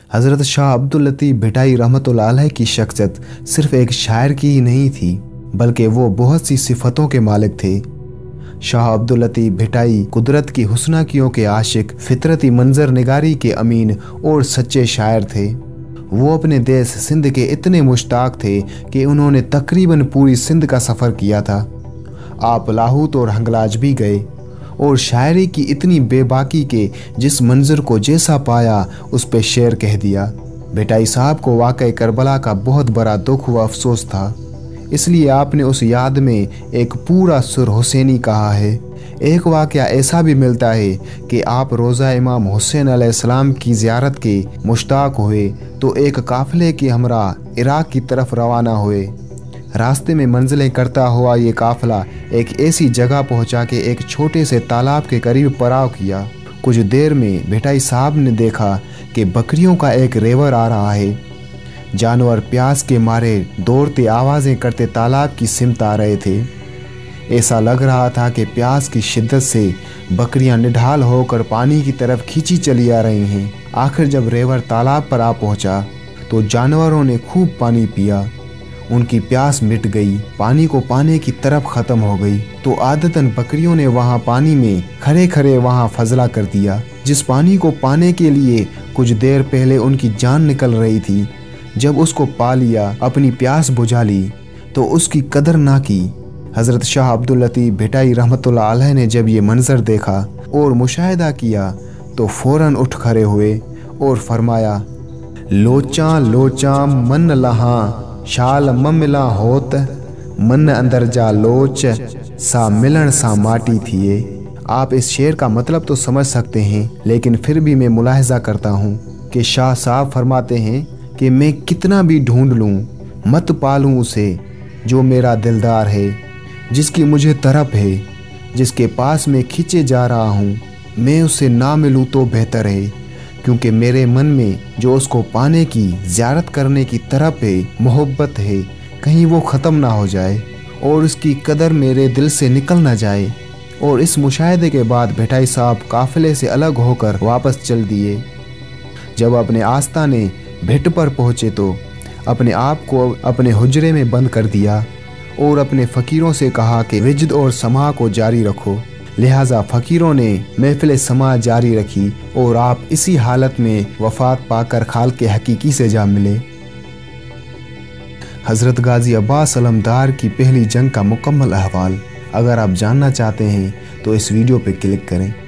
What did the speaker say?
हज़रत शाह अब्दुल लतीफ़ भिटाई रहमतुल्लाह अलैह की शख्सियत सिर्फ एक शायर की ही नहीं थी, बल्कि वो बहुत सी सिफतों के मालिक थे। शाह अब्दुल लतीफ़ भिटाई कुदरत की हुस्नाकियों के आशिक, फितरती मंजर निगारी के अमीन और सच्चे शायर थे। वो अपने देश सिंध के इतने मुश्ताक थे कि उन्होंने तकरीबन पूरी सिंध का सफ़र किया था। आप लाहौर और हंगलाज भी गए और शायरी की इतनी बेबाकी के जिस मंजर को जैसा पाया उस पे शेर कह दिया। भिटाई साहब को वाक़ई करबला का बहुत बड़ा दुख व अफसोस था, इसलिए आपने उस याद में एक पूरा सुर हुसैनी कहा है। एक वाक़या ऐसा भी मिलता है कि आप रोज़ा इमाम हुसैन अलैहिस्सलाम की ज़ियारत के मुश्ताक हुए तो एक काफ़िले के हमरा इराक़ की तरफ रवाना हुए। रास्ते में मंजिलें करता हुआ ये काफ़िला एक ऐसी जगह पहुंचा कि एक छोटे से तालाब के करीब पड़ाव किया। कुछ देर में भिटाई साहब ने देखा कि बकरियों का एक रेवर आ रहा है। जानवर प्यास के मारे दौड़ते आवाज़ें करते तालाब की सिमत आ रहे थे। ऐसा लग रहा था कि प्यास की शिद्दत से बकरियां निढाल होकर पानी की तरफ खींची चली आ रही हैं। आखिर जब रेवर तालाब पर आ पहुंचा तो जानवरों ने खूब पानी पिया। उनकी प्यास मिट गई, पानी को पाने की तरफ ख़त्म हो गई तो आदतन बकरियों ने वहाँ पानी में खड़े खड़े वहाँ फजला कर दिया। जिस पानी को पाने के लिए कुछ देर पहले उनकी जान निकल रही थी, जब उसको पा लिया, अपनी प्यास बुझा ली तो उसकी कदर ना की। हज़रत शाह अब्दुल लतीफ़ भिटाई रहमतुल्लाह अलैह ने जब ये मंजर देखा और मुशाहिदा किया तो फ़ौरन उठ खड़े हुए और फरमाया, लोचा लोचा मन लहा शाल ममिला होत, मन अंदर जा लोच सा मिलन सा माटी थिए। आप इस शेर का मतलब तो समझ सकते हैं, लेकिन फिर भी मैं मुलाहिजा करता हूँ कि शाह साहब फरमाते हैं कि मैं कितना भी ढूंढ लूँ मत पालूँ उसे जो मेरा दिलदार है, जिसकी मुझे तरफ है, जिसके पास मैं खींचे जा रहा हूँ, मैं उससे ना मिलूँ तो बेहतर है, क्योंकि मेरे मन में जो उसको पाने की, ज़ियारत करने की तरफ है, मोहब्बत है, कहीं वो ख़त्म ना हो जाए और उसकी कदर मेरे दिल से निकल ना जाए। और इस मुशाहिदे के बाद भिटाई साहब काफ़िले से अलग होकर वापस चल दिए। जब अपने आस्ताने भिट पर पहुँचे तो अपने आप को अपने हुजरे में बंद कर दिया और अपने फ़कीरों से कहा कि विजद और समा को जारी रखो। लिहाजा फ़कीरों ने महफिल समा जारी रखी और आप इसी हालत में वफ़ात पाकर खाल के हकीकी से जा मिले। हज़रत गाजी अब्बास अलमदार की पहली जंग का मुकम्मल अहवाल अगर आप जानना चाहते हैं तो इस वीडियो पर क्लिक करें।